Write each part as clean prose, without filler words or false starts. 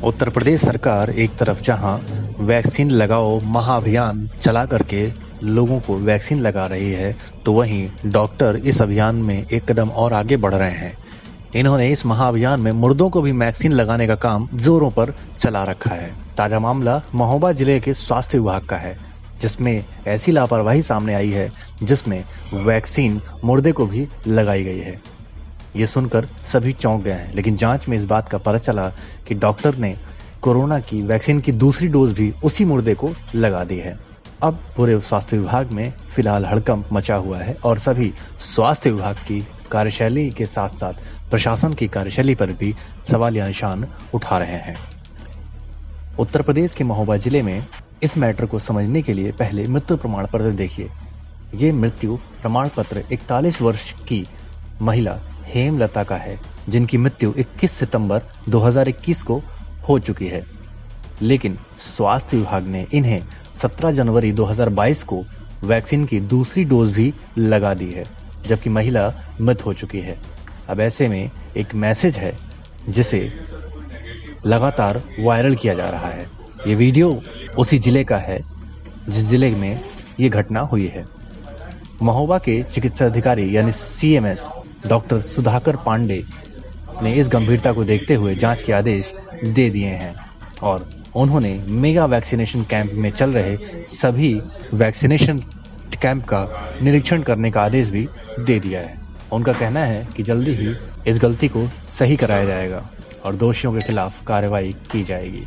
उत्तर प्रदेश सरकार एक तरफ जहां वैक्सीन लगाओ महाअभियान चला करके लोगों को वैक्सीन लगा रही है, तो वहीं डॉक्टर इस अभियान में एक कदम और आगे बढ़ रहे हैं। इन्होंने इस महाअभियान में मुर्दों को भी वैक्सीन लगाने का काम जोरों पर चला रखा है। ताजा मामला महोबा जिले के स्वास्थ्य विभाग का है, जिसमें ऐसी लापरवाही सामने आई है जिसमें वैक्सीन मुर्दे को भी लगाई गई है। ये सुनकर सभी चौंक गए हैं, लेकिन जांच में इस बात का पता चला कि डॉक्टर ने कोरोना की वैक्सीन की दूसरी डोज भी उसी मुर्दे को लगा दी है। अब पूरे स्वास्थ्य विभाग में फिलहाल हड़कंप मचा हुआ है और सभी स्वास्थ्य विभाग की कार्यशैली के साथ साथ प्रशासन की कार्यशैली पर भी सवालिया निशान उठा रहे हैं। उत्तर प्रदेश के महोबा जिले में इस मैटर को समझने के लिए पहले मृत्यु प्रमाण पत्र देखिए। ये मृत्यु प्रमाण पत्र 41 वर्ष की महिला हेमलता का है, जिनकी मृत्यु 21 सितंबर 2021 को हो चुकी है, लेकिन स्वास्थ्य विभाग ने इन्हें 17 जनवरी 2022 को वैक्सीन की दूसरी डोज भी लगा दी है, जबकि महिला मृत हो चुकी है। अब ऐसे में एक मैसेज है जिसे लगातार वायरल किया जा रहा है। ये वीडियो उसी जिले का है जिस जिले में ये घटना हुई है। महोबा के चिकित्सा अधिकारी यानी CMS डॉक्टर सुधाकर पांडे ने इस गंभीरता को देखते हुए जांच के आदेश दे दिए हैं और उन्होंने मेगा वैक्सीनेशन कैंप में चल रहे सभी वैक्सीनेशन कैंप का निरीक्षण करने का आदेश भी दे दिया है। उनका कहना है कि जल्दी ही इस गलती को सही कराया जाएगा और दोषियों के खिलाफ कार्रवाई की जाएगी।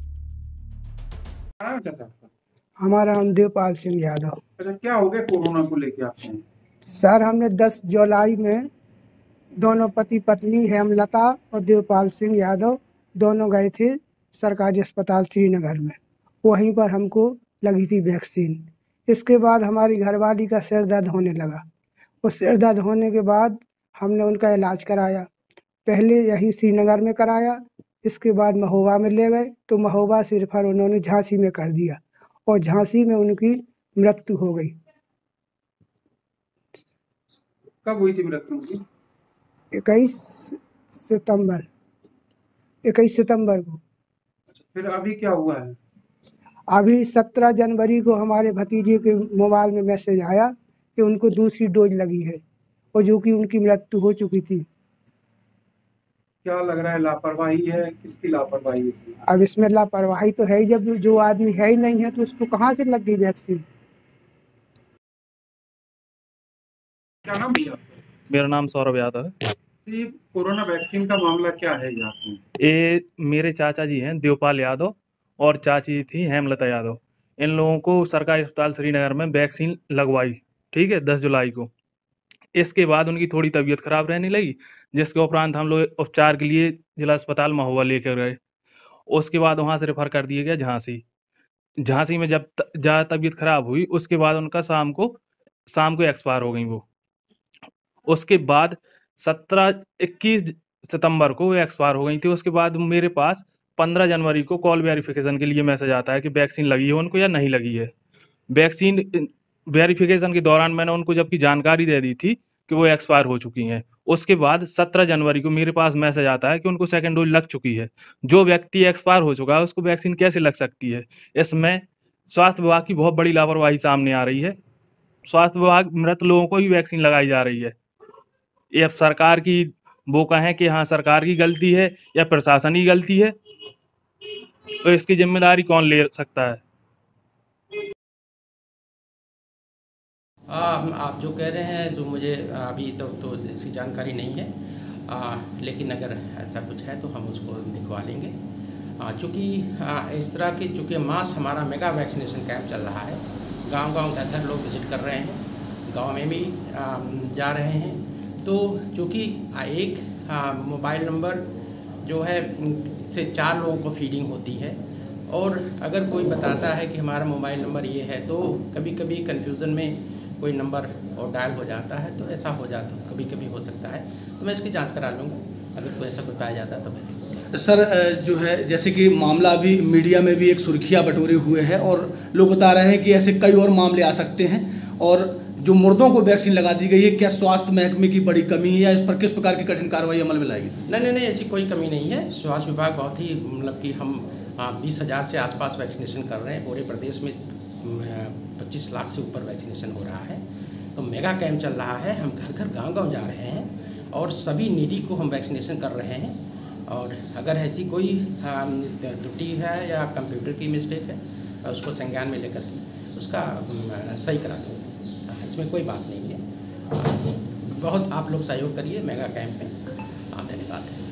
हमारा नाम देवपाल सिंह यादव। अच्छा, क्या हो गया कोरोना को लेके आपने? सर, हमने 10 जुलाई में दोनों पति पत्नी हेमलता और देवपाल सिंह यादव दोनों गए थे सरकारी अस्पताल श्रीनगर में। वहीं पर हमको लगी थी वैक्सीन। इसके बाद हमारी घरवाली का सिर दर्द होने लगा। उस सिर दर्द होने के बाद हमने उनका इलाज कराया। पहले यहीं श्रीनगर में कराया, इसके बाद महोबा में ले गए तो महोबा से रेफर उन्होंने झांसी में कर दिया और झांसी में उनकी मृत्यु हो गई। कब हुई थी मृत्यु उनकी? 21 सितंबर को। अच्छा, फिर अभी क्या हुआ है? अभी 17 जनवरी को हमारे भतीजे के मोबाइल में मैसेज आया कि उनको दूसरी डोज लगी है और जो कि उनकी मृत्यु हो चुकी थी। क्या लग रहा है, लापरवाही है? किसकी लापरवाही है? अब इसमें लापरवाही तो है ही, जब जो आदमी है ही नहीं है तो उसको कहाँ से लग गई वैक्सीन। क्या नाम भैया? मेरा नाम सौरभ यादव है। ये कोरोना वैक्सीन का मामला क्या है यहाँ पे? ये मेरे चाचा जी हैं देवपाल यादव और चाची थी हेमलता यादव। इन लोगों को सरकारी अस्पताल श्रीनगर में वैक्सीन लगवाई, ठीक है, 10 जुलाई को। इसके बाद उनकी थोड़ी तबीयत खराब रहने लगी, जिसके उपरांत हम लोग उपचार के लिए जिला अस्पताल महोबा लेकर गए। उसके बाद वहाँ से रेफर कर दिया गया झांसी। झांसी में जब ज़्यादा तबीयत खराब हुई, उसके बाद उनका शाम को एक्सपायर हो गई वो। उसके बाद 21 सितंबर को वो एक्सपायर हो गई थी। उसके बाद मेरे पास 15 जनवरी को कॉल वेरिफिकेशन के लिए मैसेज आता है कि वैक्सीन लगी है उनको या नहीं लगी है। वैक्सीन वेरिफिकेशन के दौरान मैंने उनको जबकि जानकारी दे दी थी कि वो एक्सपायर हो चुकी हैं। उसके बाद 17 जनवरी को मेरे पास मैसेज आता है कि उनको सेकेंड डोज लग चुकी है। जो व्यक्ति एक्सपायर हो चुका है उसको वैक्सीन कैसे लग सकती है? इसमें स्वास्थ्य विभाग की बहुत बड़ी लापरवाही सामने आ रही है। स्वास्थ्य विभाग मृत लोगों को ही वैक्सीन लगाई जा रही है। ये अब सरकार की वो कहें कि हाँ सरकार की गलती है या प्रशासन की गलती है, तो इसकी जिम्मेदारी कौन ले सकता है? आप जो कह रहे हैं, जो मुझे अभी तो इसकी जानकारी नहीं है, लेकिन अगर ऐसा कुछ है तो हम उसको दिखवा लेंगे। चूँकि इस तरह की चूँकि मास हमारा मेगा वैक्सीनेशन कैंप चल रहा है, गांव-गांव घर-घर लोग विजिट कर रहे हैं, गांव में भी जा रहे हैं। तो चूँकि एक मोबाइल नंबर जो है से 4 लोगों को फीडिंग होती है, और अगर कोई बताता है कि हमारा मोबाइल नंबर ये है तो कभी कभी कन्फ्यूज़न में कोई नंबर और डायल हो जाता है, तो ऐसा हो जाता है, कभी कभी हो सकता है। तो मैं इसकी जांच करा लूँगा, अगर कोई ऐसा कुछ पाया जाता है तो फिर। सर, जो है जैसे कि मामला अभी मीडिया में भी एक सुर्खियाँ बटोरे हुए है और लोग बता रहे हैं कि ऐसे कई और मामले आ सकते हैं, और जो मुर्दों को वैक्सीन लगा दी गई है, क्या स्वास्थ्य महकमे की बड़ी कमी है या इस पर किस प्रकार की कठिन कार्रवाई अमल में लाएगी? नहीं, ऐसी कोई कमी नहीं है। स्वास्थ्य विभाग बहुत ही मतलब कि हम 20,000 से आसपास वैक्सीनेशन कर रहे हैं। पूरे प्रदेश में 25 लाख से ऊपर वैक्सीनेशन हो रहा है। तो मेगा कैंप चल रहा है, हम घर घर गांव-गांव जा रहे हैं और सभी नीडी को हम वैक्सीनेशन कर रहे हैं। और अगर ऐसी कोई त्रुटि है या कंप्यूटर की मिस्टेक है, उसको संज्ञान में लेकर के उसका सही करा देंगे। इसमें कोई बात नहीं है। बहुत आप लोग सहयोग करिए मेगा कैंप में। धन्यवाद।